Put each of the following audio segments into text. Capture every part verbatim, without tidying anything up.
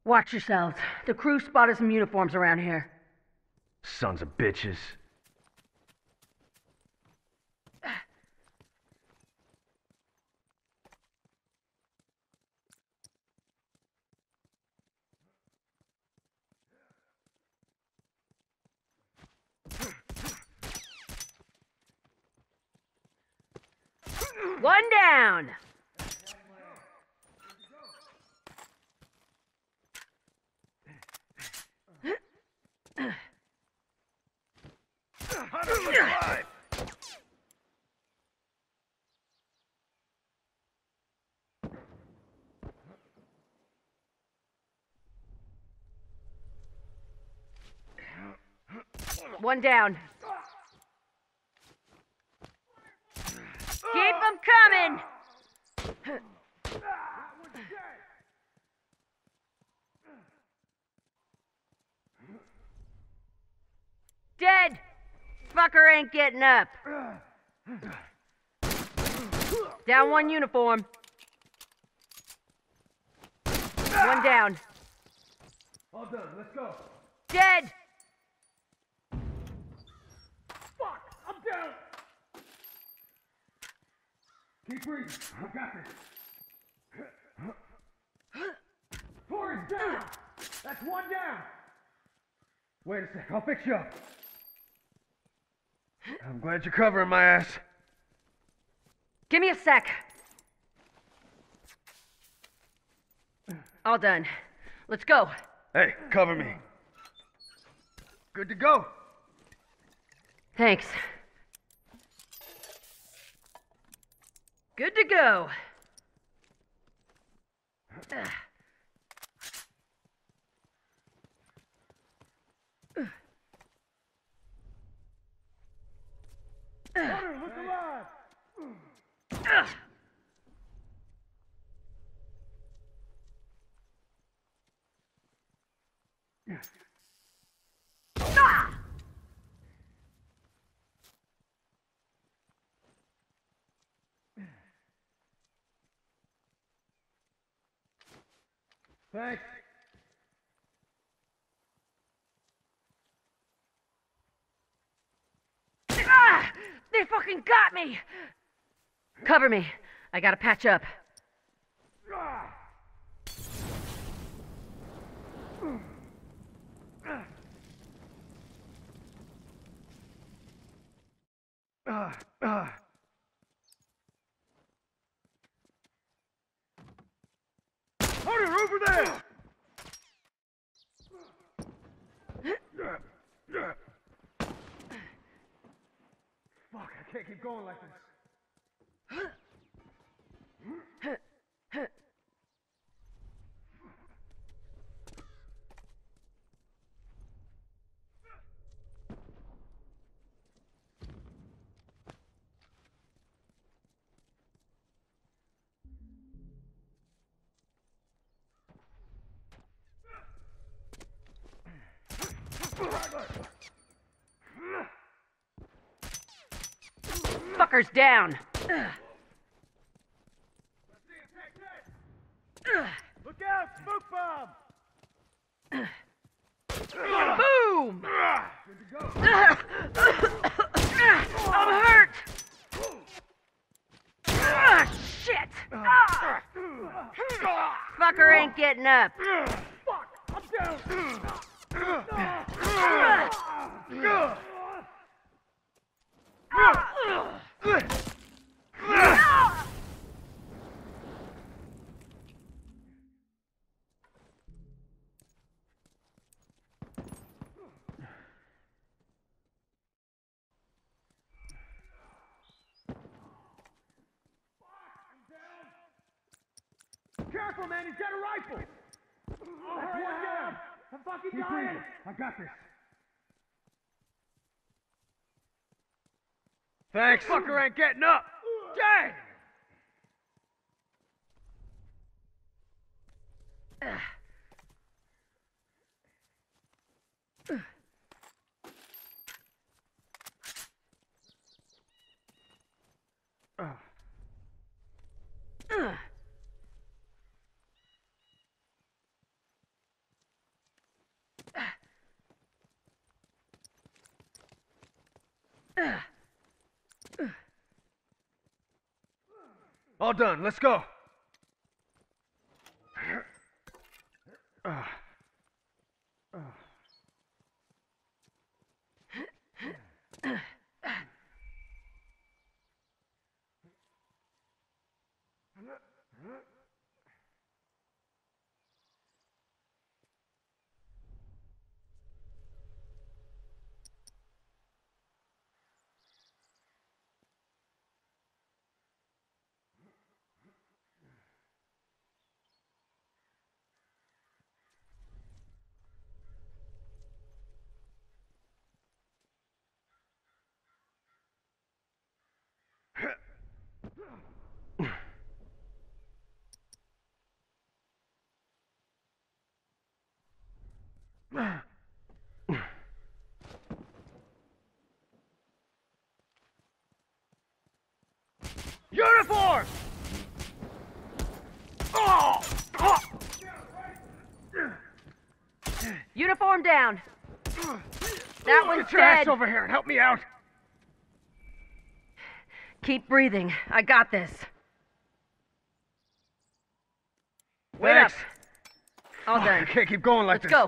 Watch yourselves. The crew spotted some uniforms around here. Sons of bitches. One down! One down. Keep them coming! Dead! Fucker ain't getting up. Down one uniform. One down. All done, let's go. Dead! Fuck! I'm down! Keep breathing. I got this. Four is down! That's one down! Wait a sec, I'll fix you up. I'm glad you're covering my ass. Give me a sec. All done. Let's go. Hey, cover me. Good to go. Thanks. Good to go. Ugh. Hunter, look alive! Ugh. Ah! Thanks. Ah! They fucking got me! Cover me. I gotta patch up. Ah! Ah! Hunter, over there! Fuck, I can't keep going like this. Fucker's down. Look out! Smoke bomb! Boom! Good to go. I'm hurt! Ah, shit! Ah. Fucker ain't getting up. Fuck! I'm down! Careful, man! He's got a rifle! Oh, hurry one down! I'm fucking Keep dying! Breathing. I got this. Thanks. Fucker ain't getting up. Dang! All done. Let's go. Uh, uh. Uniform! Oh! Oh! Uniform down. That one's Get your ass dead. over here and help me out. Keep breathing. I got this. Wait Thanks. up. All Oh, done. I can't keep going like Let's this. go.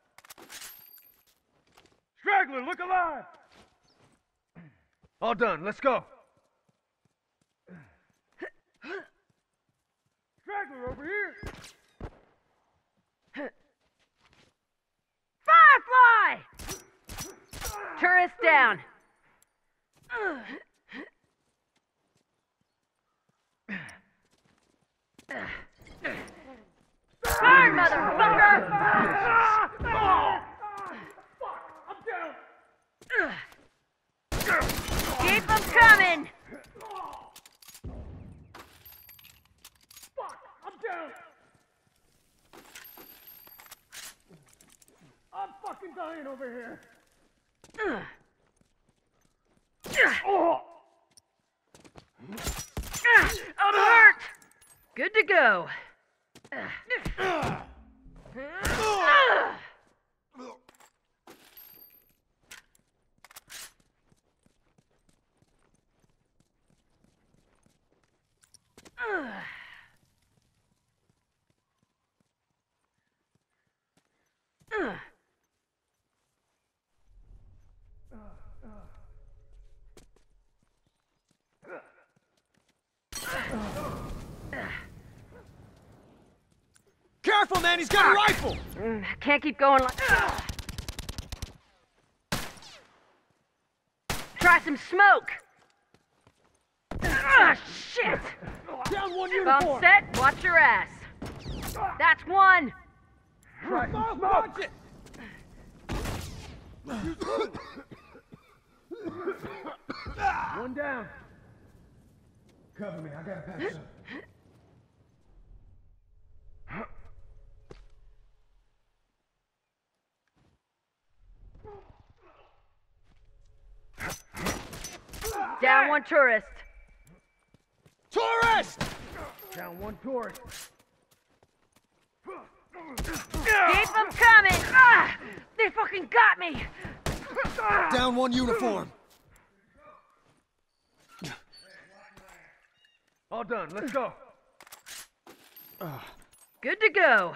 Straggler, look alive! All done. Let's go. Straggler, over here! Firefly! Tourist down. Burn, motherfucker! Keep them coming! Fuck! I'm down! I'm fucking dying over here! Oh! I'm hurt! Good to go. Careful, man, he's got a rifle! Mm, Can't keep going like... Try some smoke! Ah, shit! Down one Bomb uniform! set, watch your ass. That's one! Try some Oh, smoke! watch it! One down. Cover me, I gotta patch up. Down one tourist. Tourist! Down one tourist. Keep them coming! Ah, they fucking got me! Down one uniform. All done, let's go. Good to go.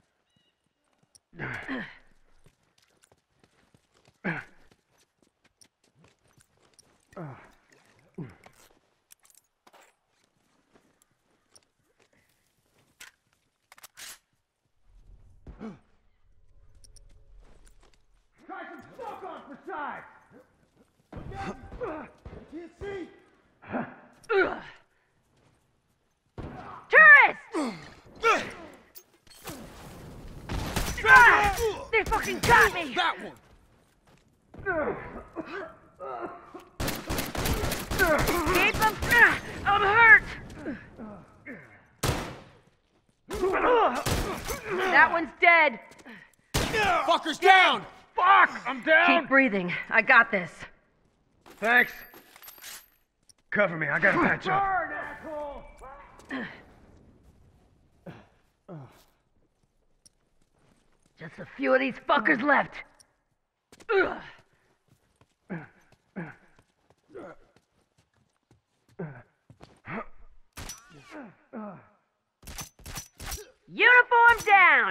Try some smoke on for size. Can't see! Ugh. Tourist! Ah, they fucking got me! That one! Keep them... Ah, I'm hurt! That one's dead. Fucker's down! Fuck! I'm down! Keep breathing. I got this. Thanks. Cover me, I gotta patch up. Burn, asshole! Just a few of these fuckers left. Ugh. Uniform down!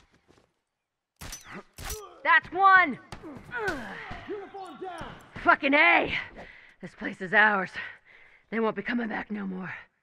That's one! Uniform down! Fucking A! This place is ours. They won't be coming back no more.